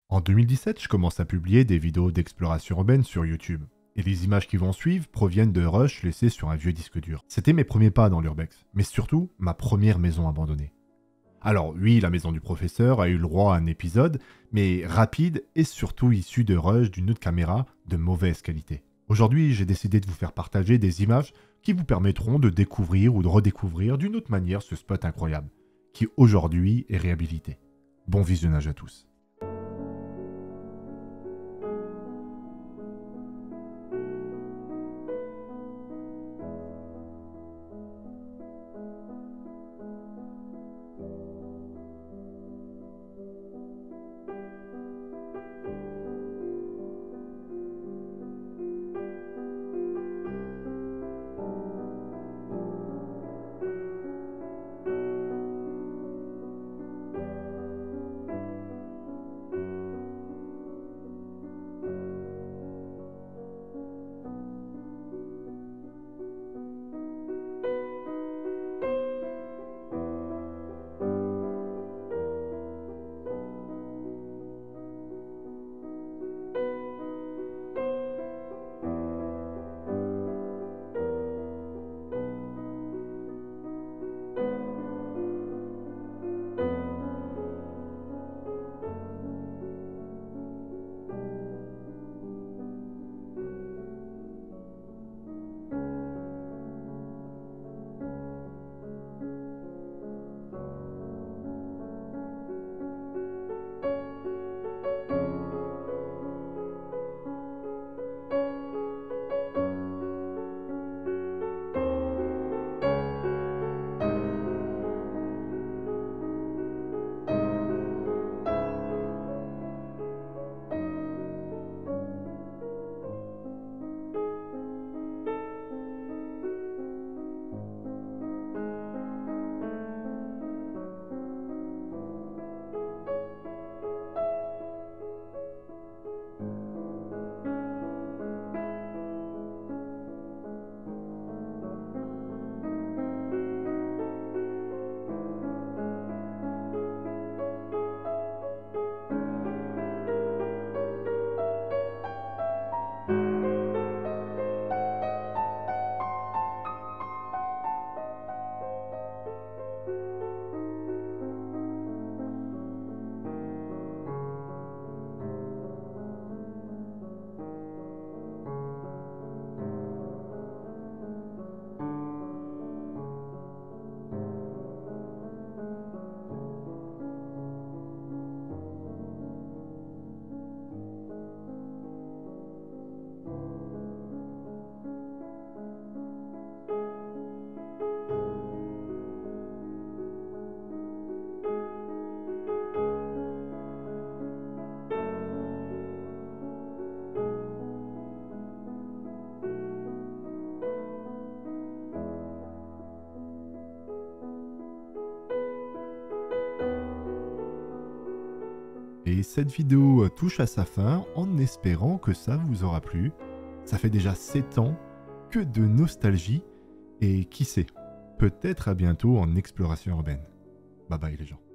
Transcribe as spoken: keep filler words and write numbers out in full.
En deux mille dix-sept, je commence à publier des vidéos d'exploration urbaine sur YouTube. Et les images qui vont suivre proviennent de rushs laissés sur un vieux disque dur. C'était mes premiers pas dans l'urbex, mais surtout ma première maison abandonnée. Alors oui, la maison du professeur a eu le droit à un épisode, mais rapide et surtout issu de rushs d'une autre caméra de mauvaise qualité. Aujourd'hui, j'ai décidé de vous faire partager des images qui vous permettront de découvrir ou de redécouvrir d'une autre manière ce spot incroyable, qui aujourd'hui est réhabilité. Bon visionnage à tous. Et cette vidéo touche à sa fin en espérant que ça vous aura plu. Ça fait déjà sept ans, que de nostalgie, et qui sait, peut-être à bientôt en exploration urbaine. Bye bye les gens.